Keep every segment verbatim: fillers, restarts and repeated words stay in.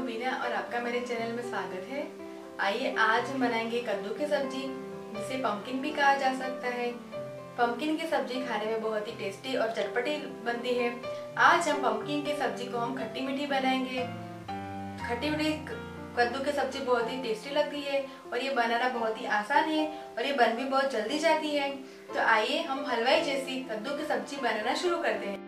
हूँ बीना और आपका मेरे चैनल में स्वागत है। आइए आज हम बनाएंगे कद्दू की सब्जी, जिसे पम्पकिन भी कहा जा सकता है। पम्पकिन की सब्जी खाने में बहुत ही टेस्टी और चटपटी बनती है। आज हम पम्पकिन की सब्जी को हम खट्टी मीठी बनाएंगे। खट्टी मीठी कद्दू की सब्जी बहुत ही टेस्टी लगती है और ये बनाना बहुत ही आसान है और ये बन भी बहुत जल्दी जाती है। तो आइए हम हलवाई जैसी कद्दू की सब्जी बनाना शुरू करते हैं।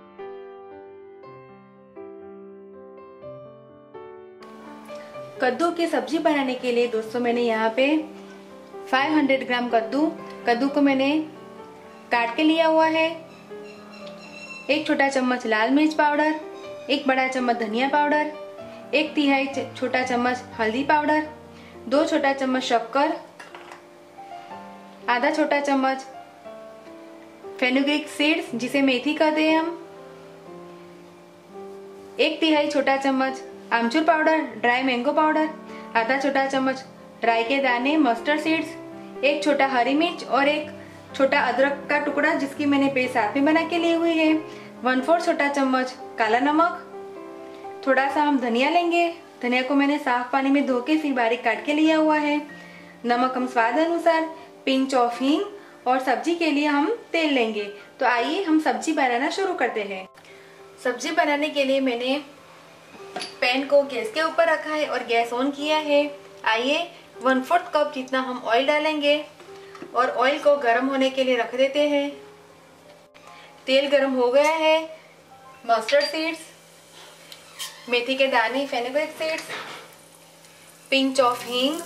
कद्दू की सब्जी बनाने के लिए दोस्तों मैंने यहाँ पे पाँच सौ ग्राम कद्दू कद्दू को मैंने काट के लिया हुआ है। एक छोटा चम्मच लाल मिर्च पाउडर, एक बड़ा चम्मच धनिया पाउडर, एक तिहाई छोटा चम्मच हल्दी पाउडर, दो छोटा चम्मच शक्कर, आधा छोटा चम्मच फेनुग्रीक सीड्स जिसे मेथी कहते हैं हम, एक तिहाई छोटा चम्मच आमचूर पाउडर ड्राई मैंगो पाउडर, आधा छोटा चम्मच राई के दाने मस्टर्ड सीड्स, एक छोटा हरी मिर्च और एक छोटा अदरक का टुकड़ा जिसकी मैंने पेस्ट साथ में बना के ली हुई है, वन फोर्थ छोटा चम्मच काला नमक, थोड़ा सा हम धनिया लेंगे। धनिया को मैंने साफ पानी में धो के फिर बारीक काट के लिया हुआ है। नमक हम स्वाद अनुसार, पिंच ऑफ हींग और सब्जी के लिए हम तेल लेंगे। तो आइए हम सब्जी बनाना शुरू करते हैं। सब्जी बनाने के लिए मैंने पैन को गैस के ऊपर रखा है और गैस ऑन किया है। आइए वन फोर्थ कप जितना हम ऑयल डालेंगे और ऑयल को गर्म होने के लिए रख देते हैं। तेल गर्म हो गया है। मस्टर्ड सीड्स, मेथी के दाने फेनुग्रीक सीड्स, पिंच ऑफ हींग।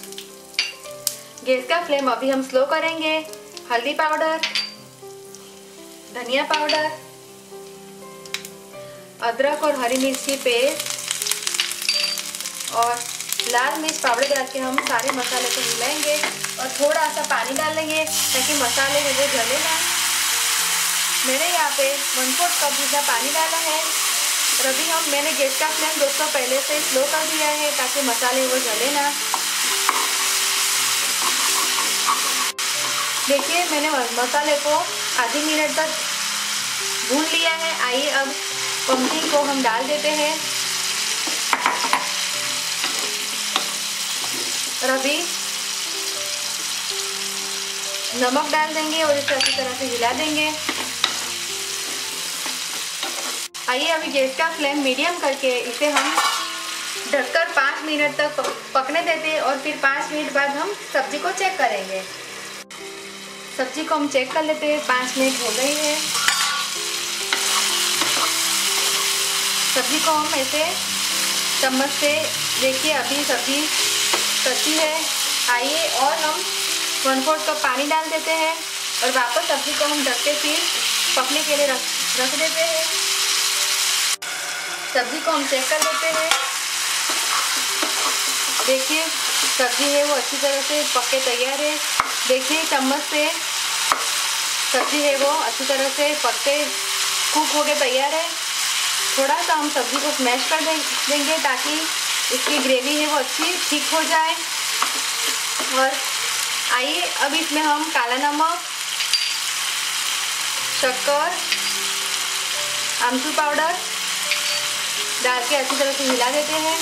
गैस का फ्लेम अभी हम स्लो करेंगे। हल्दी पाउडर, धनिया पाउडर, अदरक और हरी मिर्च की पेस्ट और लाल मिर्च पाउडर डाल के हम सारे मसाले को मिलाएंगे और थोड़ा सा पानी डालेंगे ताकि मसाले में वो जले ना। मैंने यहाँ पे वन फोर्थ कप जितना पानी डाला है और अभी हम मैंने गैस का फ्लेम दोस्तों पहले से स्लो कर दिया है ताकि मसाले वो जले ना। देखिए मैंने मसाले को आधी मिनट तक भून लिया है। आइए अब पम्पकिन को हम डाल देते हैं और अभी नमक डाल देंगे और इसे अच्छी तरह से हिला देंगे। आइए अभी गैस का फ्लेम मीडियम करके इसे हम ढककर पाँच मिनट तक पकने देते हैं और फिर पाँच मिनट बाद हम सब्जी को चेक करेंगे। सब्जी को हम चेक कर लेते हैं। पाँच मिनट हो गई है। सब्जी को हम ऐसे चम्मच से देखिए अभी सब्जी कच्ची है। आइए और हम वन फोर्थ कप पानी डाल देते हैं और वापस सब्जी को हम ढक के फिर पकने के लिए रख रख देते हैं। सब्जी को हम चेक कर लेते हैं। देखिए सब्जी है वो अच्छी तरह से पक के तैयार है। देखिए चम्मच से सब्जी है वो अच्छी तरह से पक के कुक हो के तैयार है। थोड़ा सा हम सब्जी को स्मैश कर देंगे ताकि इसकी ग्रेवी है वो अच्छी ठीक हो जाए। और आइए अब इसमें हम काला नमक, शक्कर, आमचूर पाउडर डाल के अच्छी तरह से मिला देते हैं।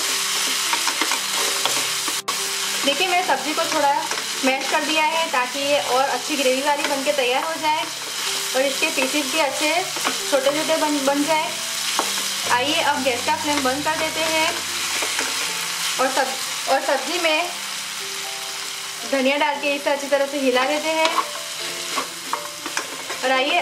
देखिए मैं सब्जी को थोड़ा स्मैश कर दिया है ताकि ये और अच्छी ग्रेवी वाली बन के तैयार हो जाए और इसके पीसेस भी अच्छे छोटे छोटे बन बन जाए। आइए अब गैस का फ्लेम बंद कर देते हैं और सब और सब्जी में धनिया डाल के इसे अच्छी तरह से हिला देते हैं। और आइए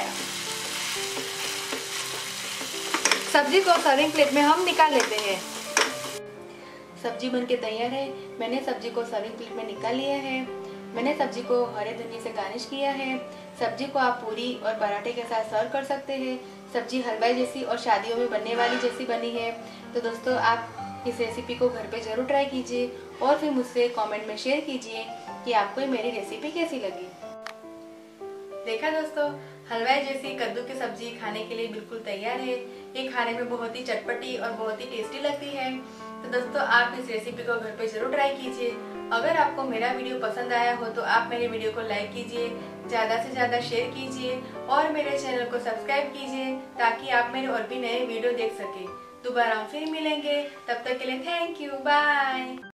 सब्जी को सर्विंग प्लेट में हम निकाल लेते हैं। सब्जी बनके तैयार है। मैंने सब्जी को सर्विंग प्लेट में निकाल लिया है। मैंने सब्जी को हरे धनिया से गार्निश किया है। सब्जी को आप पूरी और पराठे के साथ सर्व कर सकते हैं। सब्जी हलवाई जैसी और शादियों में बनने वाली जैसी बनी है। तो दोस्तों आप इस रेसिपी को घर पे जरूर ट्राई कीजिए और फिर मुझसे कमेंट में शेयर कीजिए कि आपको मेरी रेसिपी कैसी लगी। देखा दोस्तों, हलवाई जैसी कद्दू की सब्जी खाने के लिए बिल्कुल तैयार है। ये खाने में बहुत ही चटपटी और बहुत ही टेस्टी लगती है। तो दोस्तों आप इस रेसिपी को घर पे जरूर ट्राई कीजिए। अगर आपको मेरा वीडियो पसंद आया हो तो आप मेरे वीडियो को लाइक कीजिए, ज़्यादा से ज़्यादा शेयर कीजिए और मेरे चैनल को सब्सक्राइब कीजिए ताकि आप मेरे और भी नए वीडियो देख सकें। दोबारा हम फिर मिलेंगे, तब तक के लिए थैंक यू, बाय।